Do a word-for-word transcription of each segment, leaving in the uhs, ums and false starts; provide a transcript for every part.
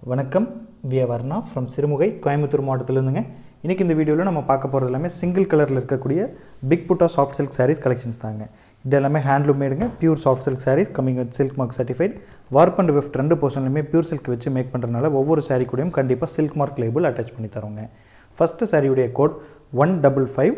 வணக்கம் we are Varnaa from Sirumugai Coimbatore மாவட்டத்துல இருந்துங்க. இன்னைக்கு இந்த வீடியோல நம்ம பார்க்க போறது எல்லாமே சிங்கிள் கலர்ல இருக்கக்கூடிய big Butta soft silk sarees collections தாங்க. இது எல்லாமே handloom மேடுங்க, pure soft silk sarees coming with silk mark certified. warp and weft ரெண்டு போர்ஷன்லயுமே pure silk வச்சு மேக் பண்றனால ஒவ்வொரு saree கூடயும் கண்டிப்பா silk mark label attach பண்ணி தரோங்க. First saree உடைய code one five five.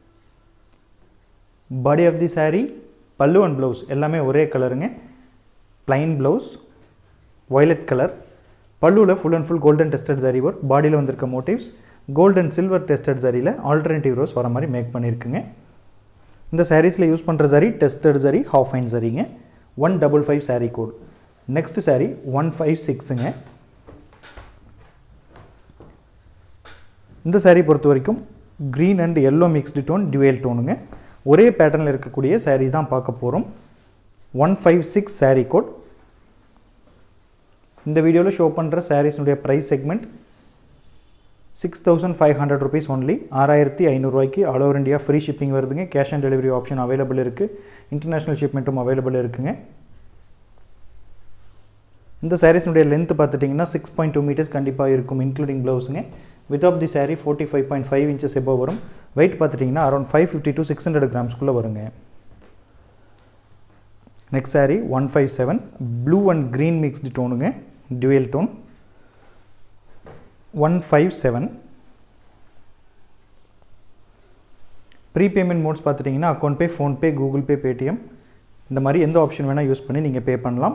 Body of the saree, pallu and blouse எல்லாமே ஒரே கலருங்க. Plain blouse, violet color. Pallu la full and full golden tested zari work, body la vandirukka motifs, gold and silver tested zari la alternative rows vara mari make pannirukkenga. Indha sarees la use pandra zari tested zari half fine zari nga. one five five saree code. Next saree one five six nga. Indha saree பொறுத்த வரைக்கும் green and yellow mixed tone dual tone nga. ஒரே பேட்டர்ன்ல இருக்கக்கூடிய saree தான் பார்க்க போறோம். one five six saree code. இந்த வீடியோல ஷோ பண்ற sarees உடைய price segment six thousand five hundred rupees only. six thousand five hundred ரூபாய்க்கு all over India free shipping வருதுங்க. cash and delivery option available இருக்கு. international shipmentும் available இருக்குங்க. இந்த sarees உடைய length பார்த்துட்டீங்கன்னா six point two meters கண்டிப்பா இருக்கும் including blouseங்க. width of the saree forty-five point five inches above வரும். weight பார்த்துட்டீங்கன்னா around five fifty to six hundred grams குள்ள வருங்க. Next saree one five seven, blue and green mixed toneங்க, dual tone. one five seven. Prepayment modes பார்த்துட்டீங்கன்னா account pay, phone pay, google pay, paytm இந்த மாதிரி எந்த option வேணா use பண்ணி நீங்க பே பண்ணலாம்.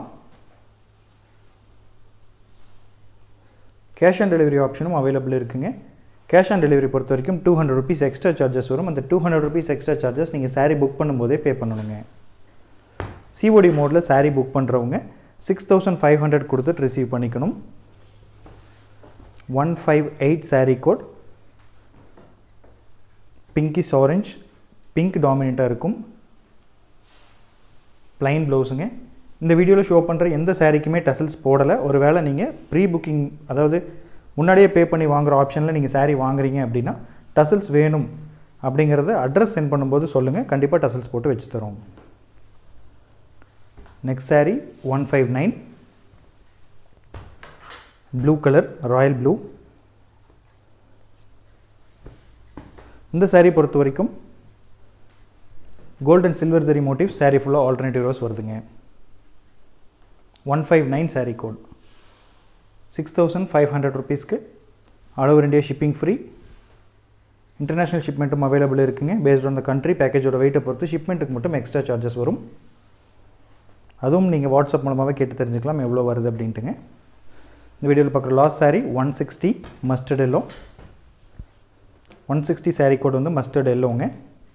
cash and delivery ஆப்ஷனும் available இருக்குங்க. cash and delivery பொறுத்த வரைக்கும் two hundred rupees extra charges வரும். அந்த two hundred rupees extra charges நீங்க saree book பண்ணும்போதே பே பண்ணனுங்க. C O D மோட்ல saree book பண்றவங்க six thousand five hundred கொடுத்து ரிசீவ் பண்ணிக்கணும். one five eight saree code, pinkish orange, pink dominant இருக்கும். plain blouseங்க. இந்த வீடியோல ஷோ பண்ற எந்த சாரீக்குமே டசல்ஸ் போடல. ஒருவேளை நீங்க ப்ரீ புக்கிங் அதாவது முன்னாடியே பே பண்ணி வாங்குற ஆப்ஷன்ல நீங்க saree வாங்குறீங்க அப்படினா டசல்ஸ் வேணும் அப்படிங்கறத அட்ரஸ் சென்ட் பண்ணும்போது சொல்லுங்க. கண்டிப்பா டசல்ஸ் போட்டு வெச்சு தரோம். Next saree one five nine, blue color, royal blue. இந்த saree பொறுத்த வரைக்கும் gold and silver zari motif saree full alternative rows வருதுங்க. one five nine saree code. six thousand five hundred rupees க்கு all over India shipping free. International shipment available இருக்குங்க. based on the country package ஓட weight பொறுத்து shipmentக்கு மட்டும் extra charges வரும். அதுவும் நீங்க WhatsApp மூலமாவே கேட்டு தெரிஞ்சுக்கலாம் எவ்வளவு வருது அப்படின்ட்டுங்க. இந்த வீடியோல பார்க்குற last saree one sixty mustard yellow. one sixty saree code வந்து mustard yellowங்க.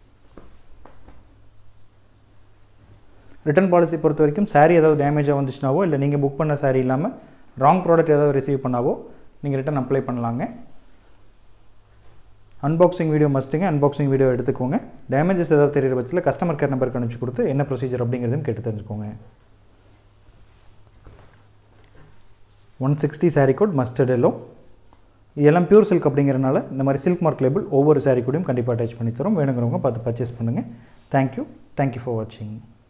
ரிட்டர்ன் பாலிசி பொறுத்த வரைக்கும் saree ஏதாவது டேமேஜா வந்துச்சுனாவோ இல்ல நீங்க புக் பண்ண saree இல்லாம ராங் ப்ராடக்ட் ஏதாவது ரிசீவ் பண்ணாவோ நீங்க ரிட்டர்ன் அப்ளை பண்ணலாங்க. அன்பாக்சிங் வீடியோ மஸ்ட்ங்க. அன்பாக்சிங் வீடியோ எடுத்துக்கோங்க. டேமேஜஸ் ஏதாவது தெரியற பட்சத்துல கஸ்டமர் கேர் நம்பருக்கு அனுப்பிச்சு கொடுத்து என்ன ப்ரொசீஜர் அப்படிங்கறதையும் கேட்டு தெரிஞ்சுக்கோங்க. one sixty saree code mustard yellow. இதெல்லாம் பியூர் silk அப்படிங்கறனால இந்த மாதிரி silk mark label ஒவ்வொரு saree கூடயும் கண்டிப்பா அட்டாச் பண்ணி தரோம். வேணும்ங்கறவங்க பார்த்து பர்சேஸ் பண்ணுங்க. Thank you. Thank you for watching.